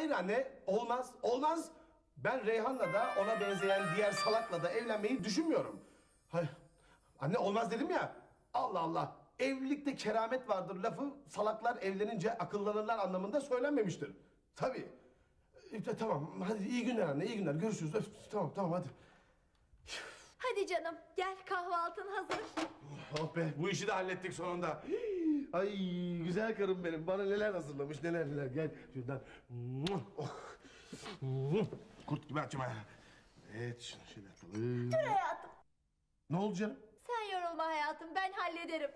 Hayır anne, olmaz, olmaz. Ben Reyhan'la da ona benzeyen diğer salakla da evlenmeyi düşünmüyorum. Hayır. Anne olmaz dedim ya. Allah Allah. Evlilikte keramet vardır lafı salaklar evlenince akıllanırlar anlamında söylenmemiştir. Tabii. Tamam hadi iyi günler anne, iyi günler. Görüşürüz. Öf, tamam hadi. Hadi canım gel, kahvaltın hazır. Oh be, bu işi de hallettik sonunda. Ay güzel karım benim. Bana neler hazırlamış, neler. Gel şuradan. Oh. Kurt gibi açma. Evet, şunu şöyle yapalım. Dur hayatım. Ne oldu canım? Sen yorulma hayatım, ben hallederim.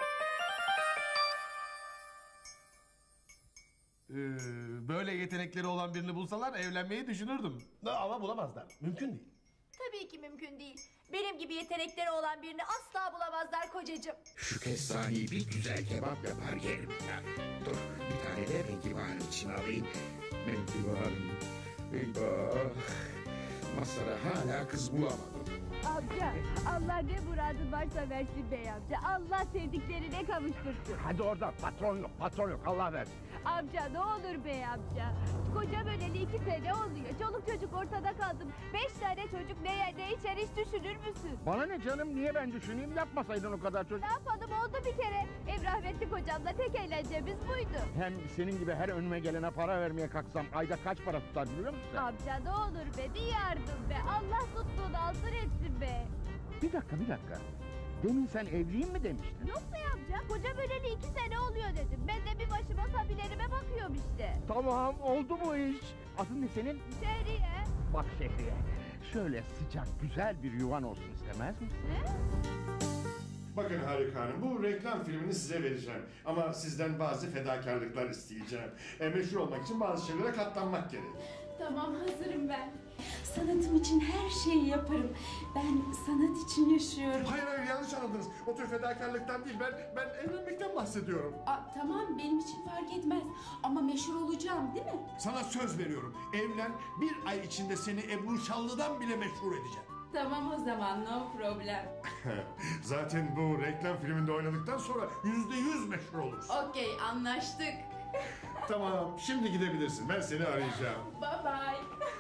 Böyle yetenekleri olan birini bulsalar evlenmeyi düşünürdüm. Ama bulamazlar. Mümkün değil. Tabii ki mümkün değil. Benim gibi yetenekleri olan birini asla bulamazlar kocacığım. Şu kestani bir güzel kebap yapar yerim ya. Dur bir tane de menkibanın için alayım. Menkiban. Eyvah. Masara hala kız bulamadım. Amca, Allah ne muradın varsa versin bey amca. Allah sevdiklerine kavuştursun. Hadi orada patron yok Allah versin. Amca ne olur bey amca. Kocam öleli 2 sene oluyor. Çoluk çocuk ortada kaldım. 5 tane çocuk ne yer ne içer hiç düşünür müsün? Bana ne canım niye ben düşüneyim yapmasaydın o kadar çocuk. Ne yapalım oldu bir kere. Ev rahmetli kocamla tek eğlencemiz buydu. Hem senin gibi her önüme gelene para vermeye kalksam ayda kaç para tutar biliyor musun sen? Amca ne olur be bir yardım be. Allah tuttuğunu altın etsin be. Bir dakika. Demin sen evliyim mi demiştin? Yok be amca. Kocam öleli 2 sene oluyor dedim. Ben de bir başıma tabilerime bakıyorum işte. Tamam oldu bu iş. Adın ne senin? Şehriye. Bak Şehriye. Şöyle sıcak güzel bir yuvan olsun istemez misin? Ne? Bakın Harika Hanım, bu reklam filmini size vereceğim. Ama sizden bazı fedakarlıklar isteyeceğim. Meşhur olmak için bazı şeylere katlanmak gerek. Tamam hazırım ben. Sanatım için her şeyi yaparım. Ben sanat için yaşıyorum. Hayır yanlış anladınız. O tür fedakarlıktan değil, ben evlenmekten bahsediyorum. Tamam benim için fark etmez. Ama meşhur olacağım değil mi? Sana söz veriyorum. Evlen, bir ay içinde seni Ebru Şallı'dan bile meşhur edeceğim. Tamam o zaman no problem. Zaten bu reklam filminde oynadıktan sonra %100 meşhur olursun. Okey anlaştık. Tamam, şimdi gidebilirsin. Ben seni arayacağım. Bye bye.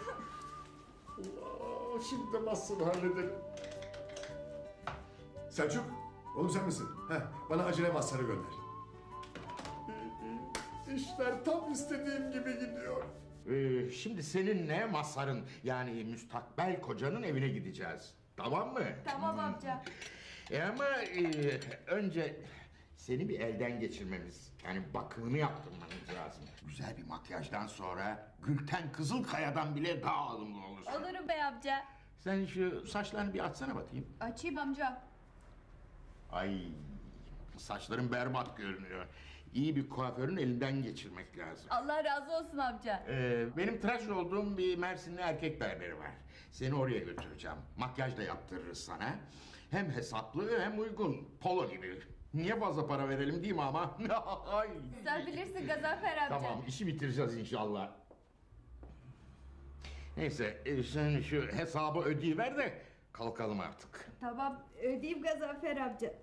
Allah, şimdi de nasıl hallederim? Selçuk, oğlum sen misin? Bana acele masarı gönder. İşler tam istediğim gibi gidiyor. Şimdi seninle Mazhar'ın yani müstakbel kocanın evine gideceğiz. Tamam mı? Tamam amca. Ama önce seni bir elden geçirmemiz, yani bakımını yaptırmamız lazım. Güzel bir makyajdan sonra Gülten Kızılkaya'dan bile daha alımlı olursun. Olurum bey amca. Sen şu saçlarını bir açsana bakayım. Açayım amca. Ay saçların berbat görünüyor. İyi bir kuaförün elinden geçirmek lazım. Allah razı olsun amca. Benim tıraş olduğum bir Mersinli erkek berberi var. Seni oraya götüreceğim. Makyaj da yaptırırız sana. Hem hesaplı hem uygun. Polo gibi. Niye fazla para verelim değil mi ama? Ay. Sen bilirsin Gazanfer amca. Tamam işi bitireceğiz inşallah. Neyse sen şu hesabı ödeyiver de kalkalım artık. Tamam ödeyeyim Gazanfer amca.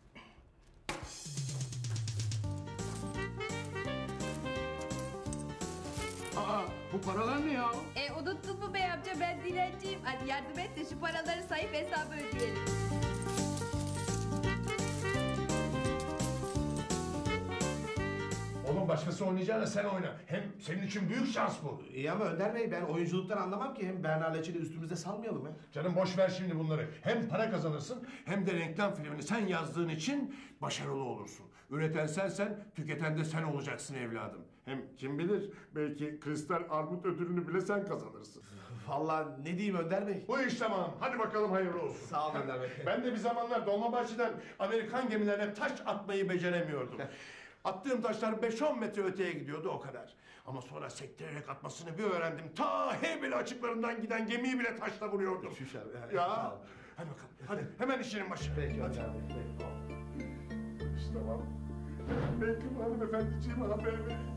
Aa bu paralar ne ya? Unuttun mu bey amca, ben dilenciyim. Hadi yardım et de şu paraları sayıp hesabı ödeyelim. Oğlum başkası oynayacağına sen oyna. Hem senin için büyük şans bu. İyi ama Önder Bey ben oyunculuktan anlamam ki. Hem Berna Leçin'i üstümüzde salmayalım ya. Canım boş ver şimdi bunları. Hem para kazanırsın hem de reklam filmini sen yazdığın için başarılı olursun. Üreten sensen, tüketen de sen olacaksın evladım. Hem kim bilir belki Kristal Armut ödülünü bile sen kazanırsın. Vallahi ne diyeyim Önder Bey? Bu iş tamam. Hadi bakalım hayırlı olsun. Sağ olun Önder Bey. Ben de bir zamanlar Dolmabahçe'den Amerikan gemilerine taş atmayı beceremiyordum. Attığım taşlar 5-10 metre öteye gidiyordu o kadar. Ama sonra sektirerek atmasını bir öğrendim. Ta Heybeli açıklarından giden gemiyi bile taşla vuruyordum. Şüşer, yani. Ya. Sağ ol. Hadi bakalım. Hadi hemen işinin başı. Peki Hadi. Önder Bey. Peki. İşte tamam. Belki hanımefendiciğime haber verin.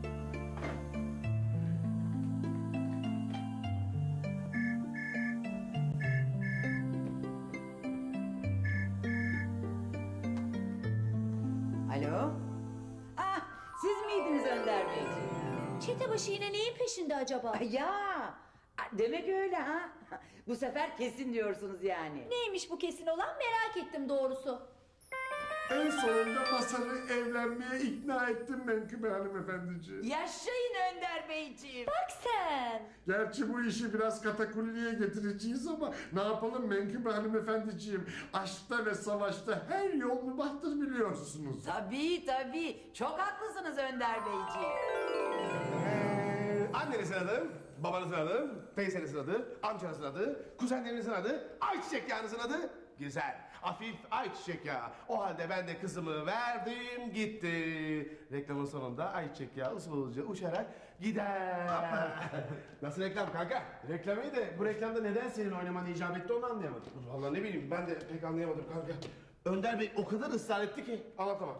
Alo? Ah, siz miydiniz Önder Beyciğim? Çetebaşı yine neyin peşinde acaba? Ya demek öyle ha. Bu sefer kesin diyorsunuz yani. Neymiş bu kesin olan merak ettim doğrusu. En sonunda Masar'ı evlenmeye ikna ettim Menkıbe hanımefendiciğim. Yaşayın Önder Beyciğim. Bak sen. Gerçi bu işi biraz katakulliye getireceğiz ama ne yapalım Menkıbe hanımefendiciğim. Aşkta ve savaşta her yol mübahtır biliyorsunuz. Tabii. Çok haklısınız Önder Beyciğim. Annenizin adı, babanızın adı, teyzenizin adı, amcanızın adı, kuzenlerinizin adı, ayçiçek yağınızın adı. Güzel. Hafif ayçiçek yağı. O halde ben de kızımı verdim gitti. Reklamın sonunda ayçiçek yağı usulca uçarak gider. Nasıl reklam kanka? Reklam iyi de bu reklamda neden senin oynaman icap etti onu anlayamadım. Vallahi ne bileyim ben de pek anlayamadım kanka. Önder Bey o kadar ısrar etti ki anlatamam.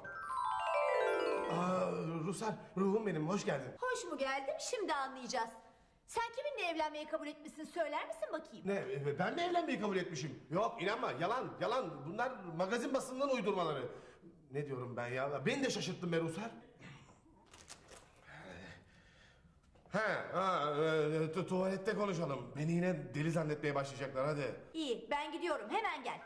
Rusar, ruhum benim hoş geldin. Hoş mu geldim şimdi anlayacağız. Sen kiminle evlenmeyi kabul etmişsin söyler misin bakayım? Ne ben mi evlenmeyi kabul etmişim? Yok inanma yalan. Bunlar magazin basından uydurmaları. Ne diyorum ben ya? Beni de şaşırttın be Rusar. Tuvalette konuşalım. Beni yine deli zannetmeye başlayacaklar hadi. İyi ben gidiyorum hemen gel.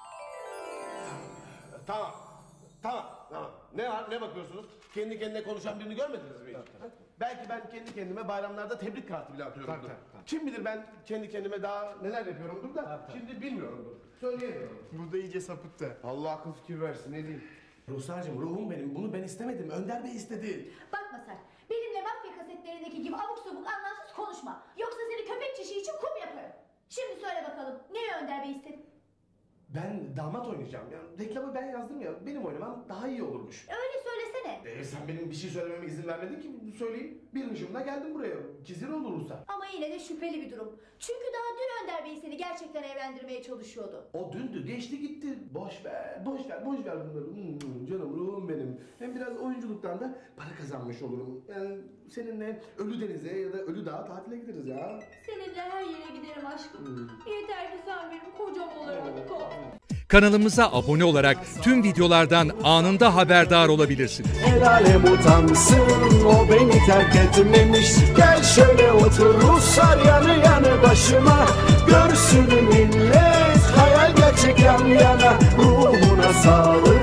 Tamam. Ne var? Ne bakıyorsunuz? Kendi kendine konuşan birini görmediniz mi hiç? Belki ben kendi kendime bayramlarda tebrik kartı bile atıyorumdur. Kim bilir ben kendi kendime daha neler yapıyorumdur da şimdi bilmiyorumdur. Söyleyemiyorum. Bu da iyice sapıttı. Allah akıl fikir versin ne diyeyim. Ruslarcığım ruhum benim. Bunu ben istemedim. Önder Bey istedi. Bak Masar benimle mafya kasetlerindeki gibi abuk subuk anlamsız konuşma. Yoksa seni köpek çişi için kum yaparım. Şimdi söyle bakalım neyi Önder Bey istedi? Ben damat oynayacağım. Yani reklamı ben yazdım ya. Benim oynamam daha iyi olurmuş. Öyle söylesene. Sen benim bir şey söylememe izin vermedin ki söyleyeyim. Bir hışımla geldim buraya. Kizir olursa. Ama yine de şüpheli bir durum. Çünkü daha dün Önder Bey seni gerçekten evlendirmeye çalışıyordu. O dündü geçti gitti. Boş ver bunları. Canım ruhum benim. Hem biraz oyunculuktan da para kazanmış olurum. Yani seninle Ölü Deniz'e ya da Ölü Dağ'a tatile gideriz ya. Seninle her yere giderim aşkım. Yeter ki sen benim kocam olarak kal. Kanalımıza abone olarak tüm videolardan anında haberdar olabilirsiniz. El alem utansın o beni terk etmemiş. Gel şöyle otur Ruslar yanı yanı başıma. Görsün millet hayal gerçek yan yana. Ruhuna sağlık.